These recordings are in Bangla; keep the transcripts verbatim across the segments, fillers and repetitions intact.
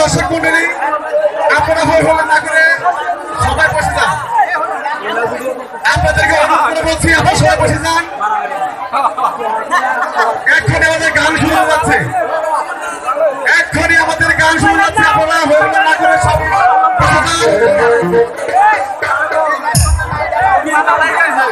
দর্শক মন্ডলী আপনারা হই হই না করে সবাই বসে যান। আপনাদেরকে অনুরোধ করে বলছি আপনারা সবাই বসে যান। এক্ষুনি আমাদের গান শুরু যাচ্ছে, এক্ষুনি আমাদের গান শুরু যাচ্ছে। আপনারা হই হই না করে সবাই বসে যান।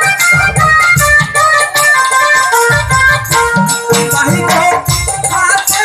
Bye.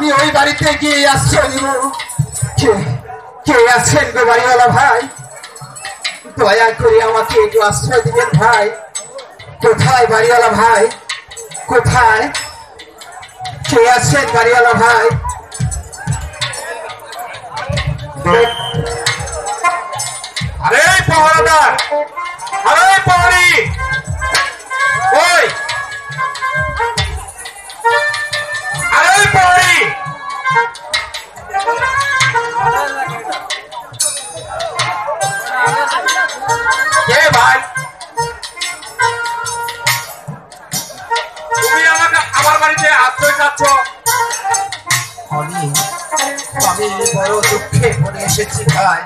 আমি ওই বাড়িতে গিয়ে আশ্রয় নিব। কে কে আছেন গো বাড়িওয়ালা ভাই? দয়া করে আমাকে একটু আশ্রয় দিবেন ভাই। কোথায় বাড়িওয়ালা ভাই? কোথায় কে আছেন বাড়িওয়ালা ভাই? আরে পাহারাদার, আরে পাহাড়ি, ওই আরে পাহাড়ি, কে ভাই? তুমি আমাকে আমার বাড়িতে আশ্রয় চাচ্ছ? আমি আমি বড় দুঃখে পড়ে এসেছি ভাই।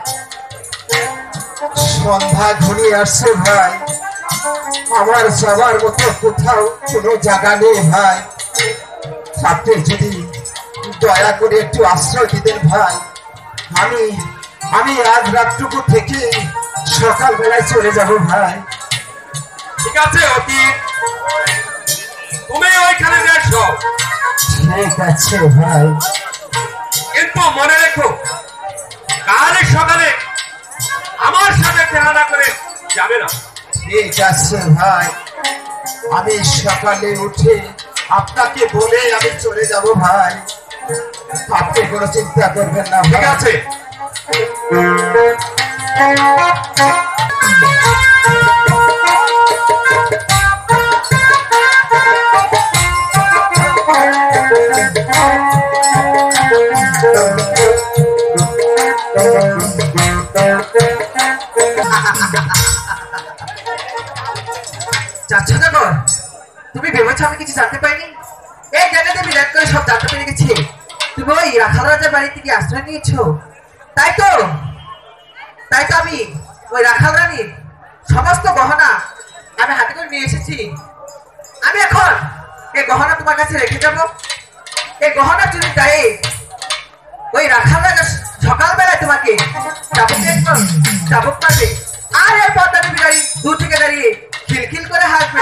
সন্ধ্যা ঘনিয়ে আসছে ভাই, আমার যাবার মতো কোথাও কোনো জায়গা নেই ভাই। আপনি যদি দয়া করে একটু আশ্রয় দিতেন ভাই, আমি আমি আজ রাতটুকু থেকে সকালবেলায় চলে যাব ভাই। ঠিক আছে অতীত, তুমি ওইখানে দেখো। ঠিক আছে ভাই, কিন্তু মনে রেখো কাল সকালে আমার সাথে দেখা করে যাবে না। ঠিক আছে ভাই, আমি সকালে উঠে আপনাকে বলে আমি চলে যাব ভাই। আপনি কোনো চিন্তা করবেন না। ঠিক আছে। চাচা দেখো, তুমি ভেবেছো আমি কিছু জানতে পাইনি? এই জায়গাতে বিরাট করে সব জানতে পেরে গেছি। তুমি ওই রাখাল রাজার বাড়ি থেকে আশ্রয় নিয়েছো, তাই তো? তাই তো আমি ওই রাখাল রানীর সমস্ত গহনা আমি হাতে করে নিয়ে এসেছি। আমি এখন এই গহনা তোমার কাছে রেখে যাবো। এই গহনা চুরির দায়ে ওই রাখাল রাজা সকালবেলায় তোমাকে চাবুক মারবে, আর এই পদ্মানি বিড়ালি দূর থেকে দাঁড়িয়ে খিলখিল করে হাসবে।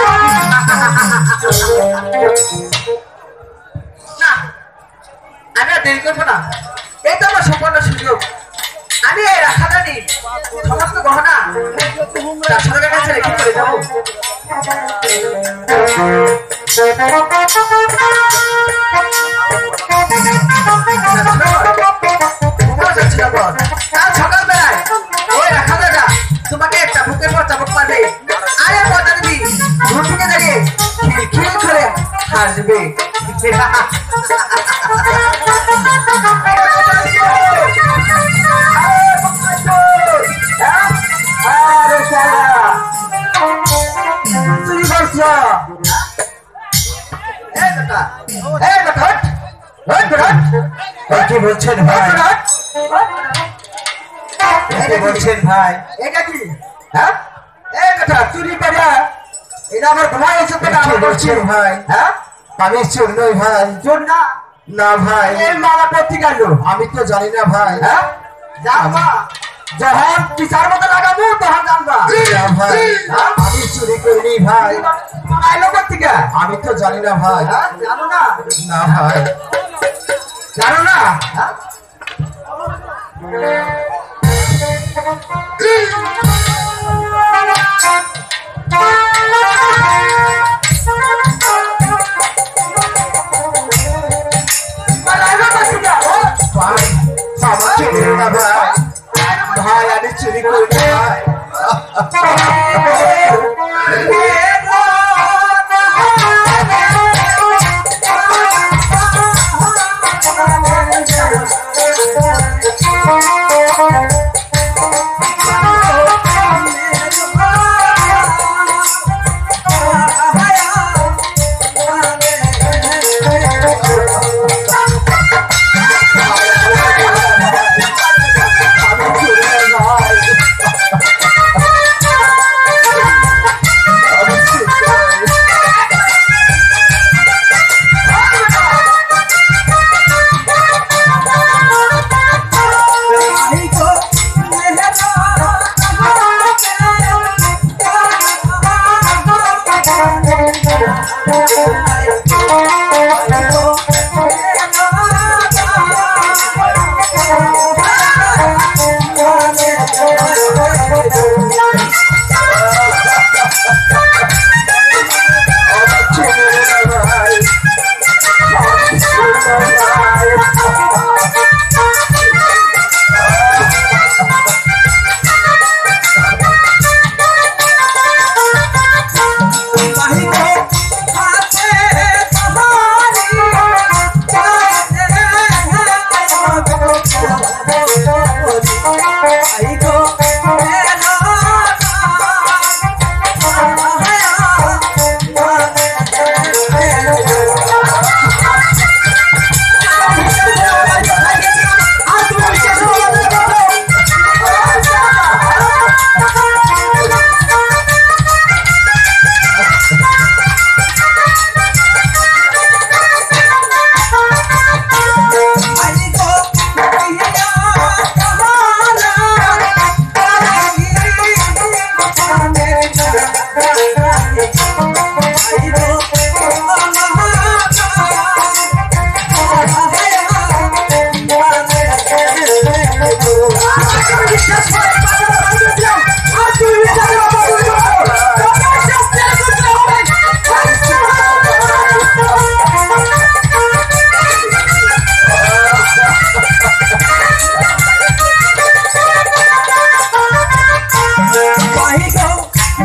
না, আমি আর দেরি করবো না, এই তো আমার সম্পূর্ণ সুযোগ। আমি এই রাখাল রানীর সমস্ত গহনা রাখালের কাছে রেখে চলে যাবো। কাল সকালবেলায় ওই রাখাল রাজা তোমাকে চাবুকের পর চাবুক মারবে, আরে পদ্মা দেবী দূর থেকে দাঁড়িয়ে খিলখিল করে হাসবে। কি বলছেন ভাই? কি বলছেন ভাই? এটা কি? হ্যাঁ, এই কথা চুরি করে এটা আমার ঘুমাই এসে তো কি বলছেন ভাই? হ্যাঁ, আমি চোর নই ভাই। চোর না? না ভাই। এই মালা করতে গেল আমি তো জানি না ভাই। হ্যাঁ, জানবা যখন বিচার মতো লাগাবো তখন জানবা। ভাই আমি চুরি করিনি ভাই। আইলো থেকে আমি তো জানি না ভাই। জানো না? না ভাই, জানো না? ভাই আমি চুরি করি ভাই। বিশ্বাস করে তাকে বাড়ি দিলাম আর তুই বিচারে বাবু তোকে শাস্তি করতে হবে ভাই গো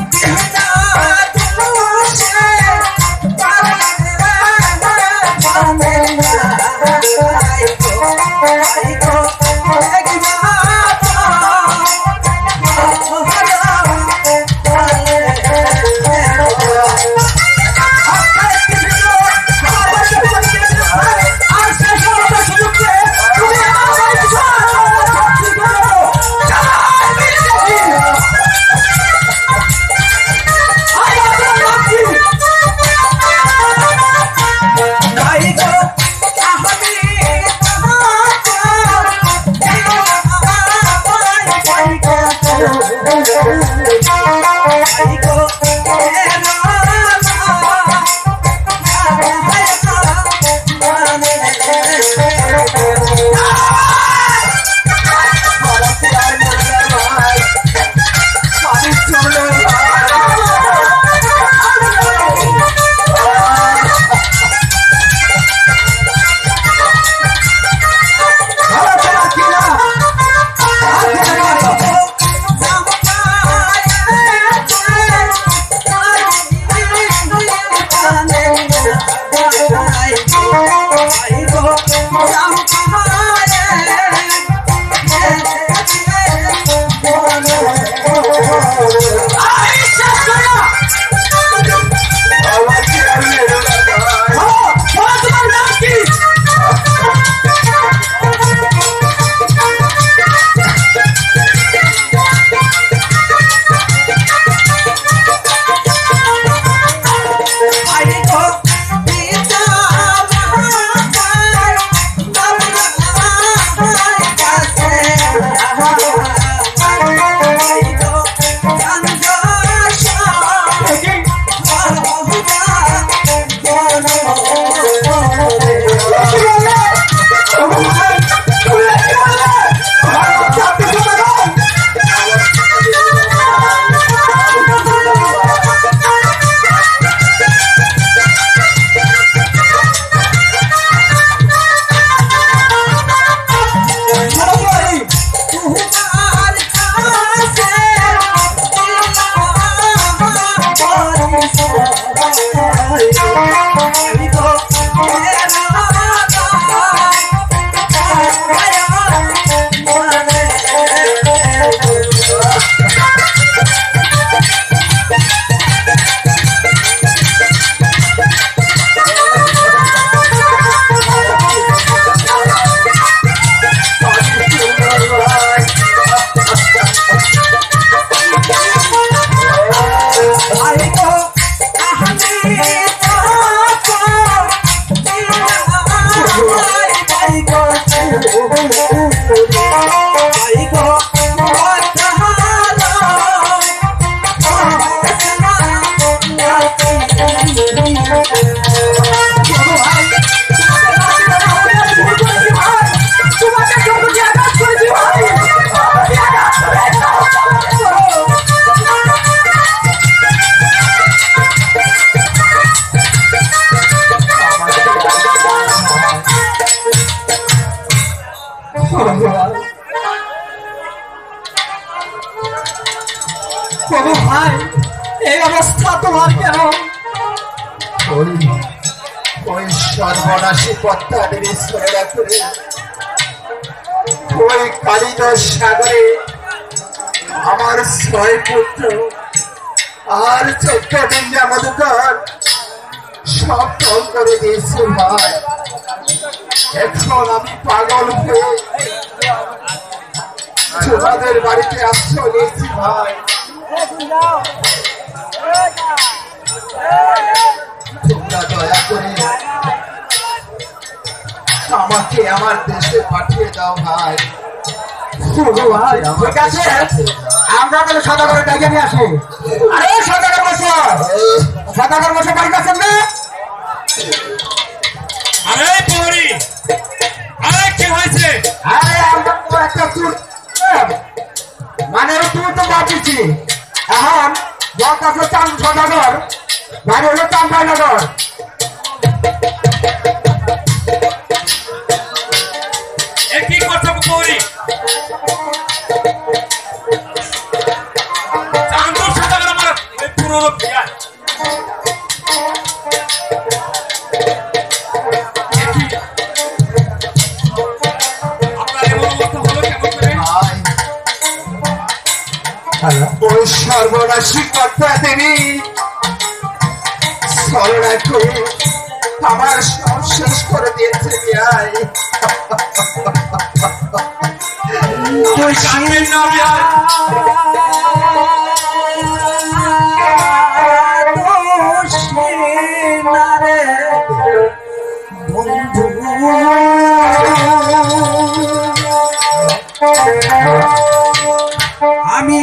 ভাই এই অবস্থা তোমার কেন? ওই সর্বনাশী পত্তাদের ছেলেরা করে ওই কালিদাস সাগরে আমার ছয় পুত্র আর চোদ্দ ডিঙ্গা মধুকর সব ফল করে দিয়েছে ভাই। এখন আমি পাগল হয়ে তোমাদের বাড়িতে আশ্রয় নিয়েছি ভাই। তোমরা দয়া করে আমাকে আমার দেশে পাঠিয়ে দাও ভাই। ঠিক আছে, আমরা তাহলে সদাগরের ডাকে নিয়ে আসি। আরে সদাগর মশাই, সদাগর মশাই বাড়িতে আছেন না? আরে পরি, আরে কি হয়েছে? আরে আমরা তো একটা চুর বাড়ি হলো চাম্পানগর। কি করছো করি চান্দুর সাথে আমার ওই পুরনো বিয়া আপনার এমন অবস্থা হলো কেমন করে? ওই সর্বনাশী কথা দেবী সরনাকে আমার সব শেষ করে দিয়েছে বিয়াই। তুই কাঁদবেন না বিয়া আমি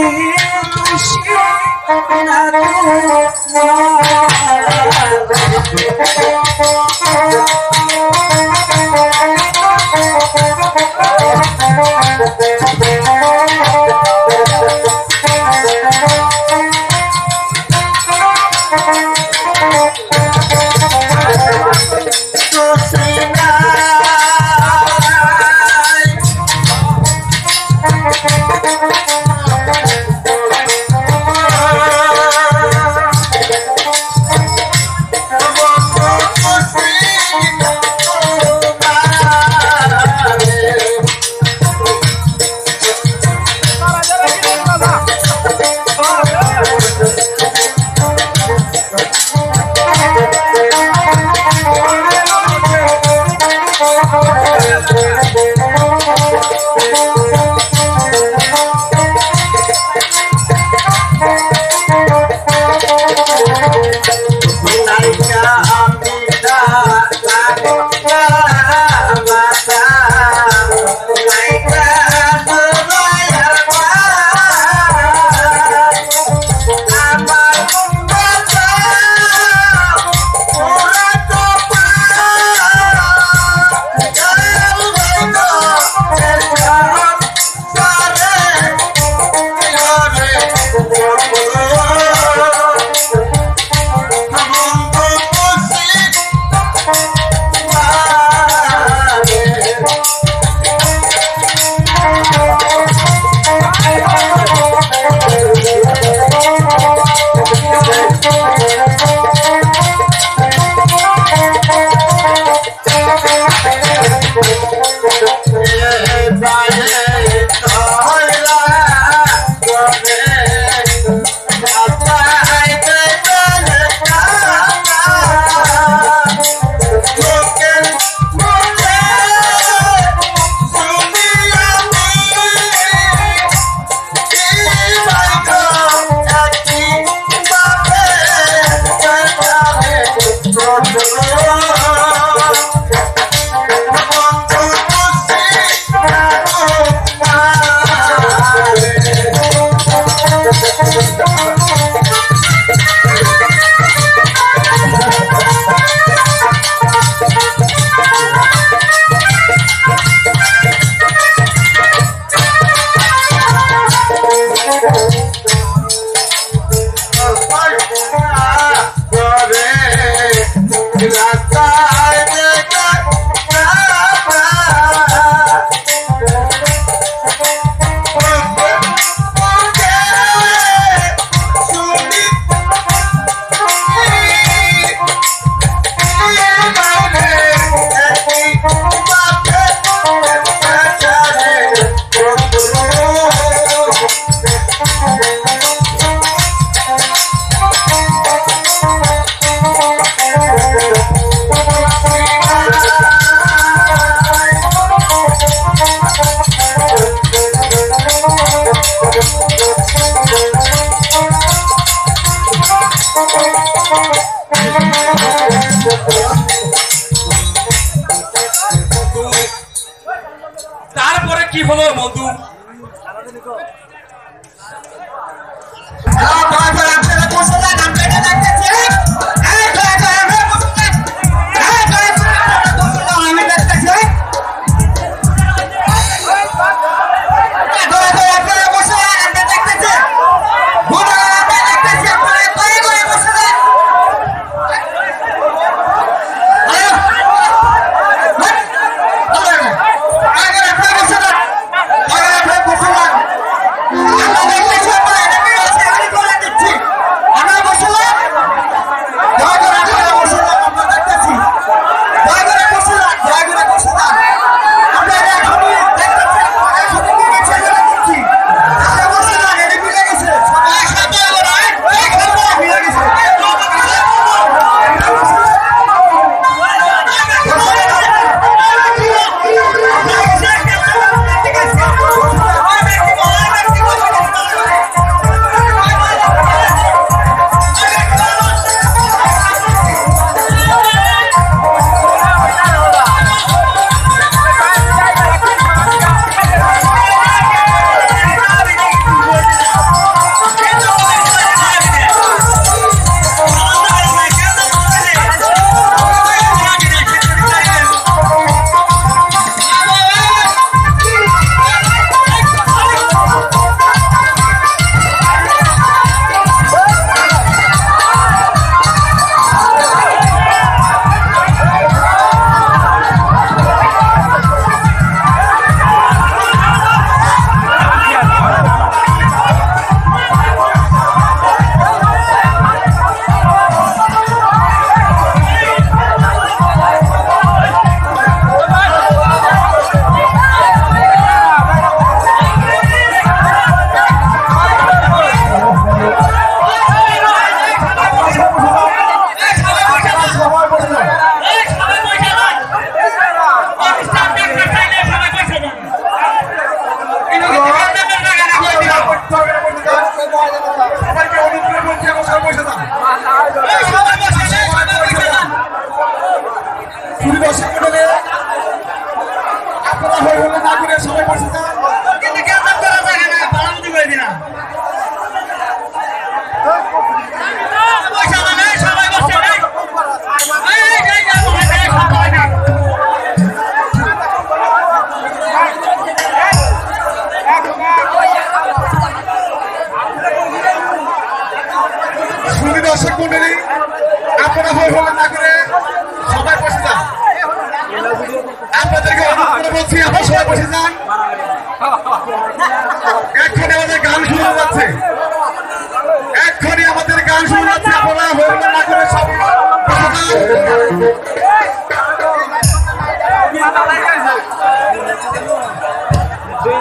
তারপরে কি হলো মধু?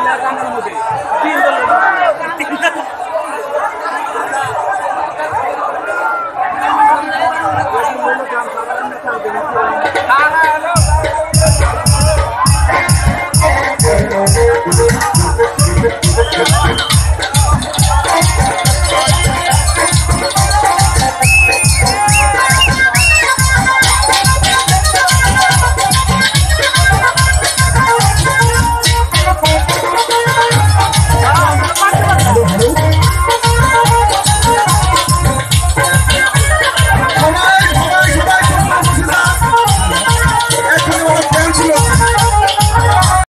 রান্নার মধ্যে